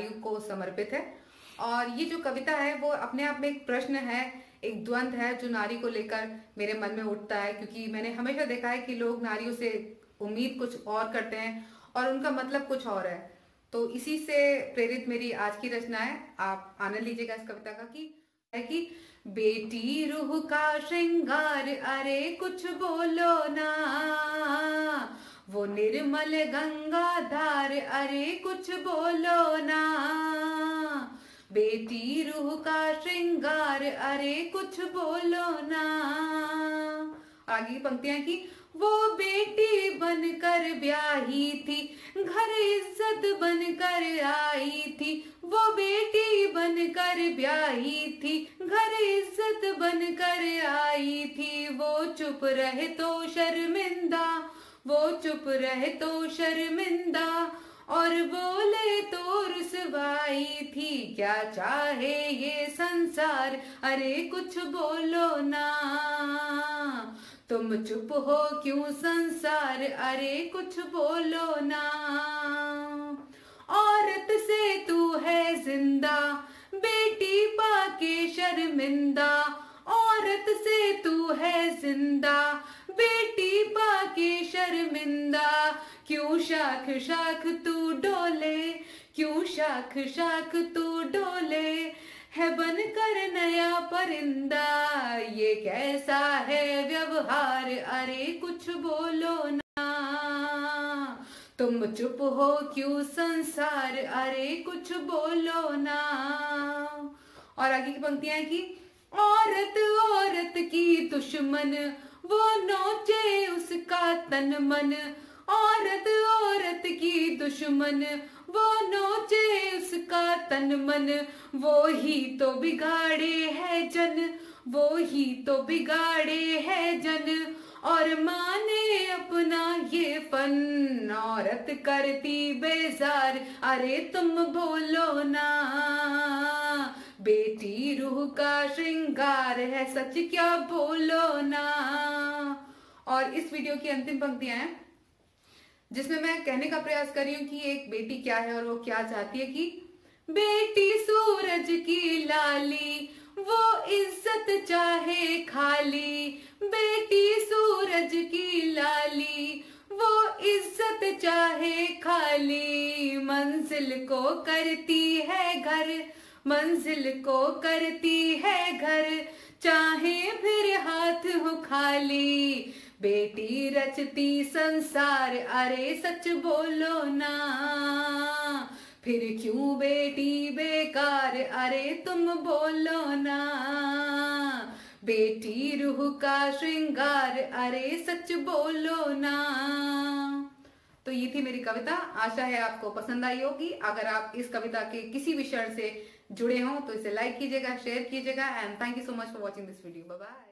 नारियों को समर्पित है। और ये जो कविता है वो अपने आप में एक प्रश्न है, एक द्वंद है जो नारी को लेकर मेरे मन में उठता है, क्योंकि मैंने हमेशा देखा है कि लोग नारियों से उम्मीद कुछ और करते हैं और उनका मतलब कुछ और है। तो इसी से प्रेरित मेरी आज की रचना है, आप आनंद लीजिएगा इस कविता का। कि बेटी रूह का श्रृंगार, अरे कुछ बोलो ना, वो निर्मल गंगा धार, अरे कुछ बोलो ना, बेटी रूह का श्रृंगार, अरे कुछ बोलो ना। आगे की पंक्तियां की वो बेटी बनकर ब्याही थी, घर इज्जत बनकर आई थी, वो बेटी बनकर ब्याही थी, घर इज्जत बनकर आई थी, वो चुप रहे तो शर्मिंदा, वो चुप रहे तो शर्मिंदा, और बोले तो रुसवाई थी, क्या चाहे ये संसार, अरे कुछ बोलो ना, तुम चुप हो क्यों संसार, अरे कुछ बोलो ना, औरत से तू है जिंदा, बेटी पाके शर्मिंदा, औरत से तू है जिंदा, बेटी पाके शर्मिंदा, क्यों शाख शाख तू डोले, क्यों शाख शाख तू डोले, है बनकर नया परिंदा, ये कैसा है व्यवहार, अरे कुछ बोलो ना, तुम चुप हो क्यों संसार, अरे कुछ बोलो ना। और आगे की पंक्तियां हैं कि औरत औरत की दुश्मन, वो नोचे उसका तन मन, औरत औरत की दुश्मन, वो नोचे उसका तन मन, वो ही तो बिगाड़े है जन, वो ही तो बिगाड़े है जन, और माने अपना ये फन, औरत करती बेजार, अरे तुम बोलो ना, बेटी रूह का श्रृंगार है, सच क्या बोलो ना। और इस वीडियो की अंतिम पंक्तियां हैं जिसमें मैं कहने का प्रयास कर रही हूँ कि एक बेटी क्या है और वो क्या चाहती है। कि बेटी सूरज की लाली, वो इज्जत चाहे खाली, बेटी सूरज की लाली, वो इज्जत चाहे खाली, मंजिल को करती है घर, मंजिल को करती है घर, चाहे फिर हाथ हो खाली, बेटी रचती संसार, अरे सच बोलो ना, फिर क्यों बेटी बेकार, अरे तुम बोलो ना, बेटी रूह का श्रृंगार, अरे सच बोलो ना। तो ये थी मेरी कविता, आशा है आपको पसंद आई होगी। अगर आप इस कविता के किसी भी शरण से जुड़े हों तो इसे लाइक कीजिएगा, शेयर कीजिएगा, and thank you so much for watching this video. Bye bye.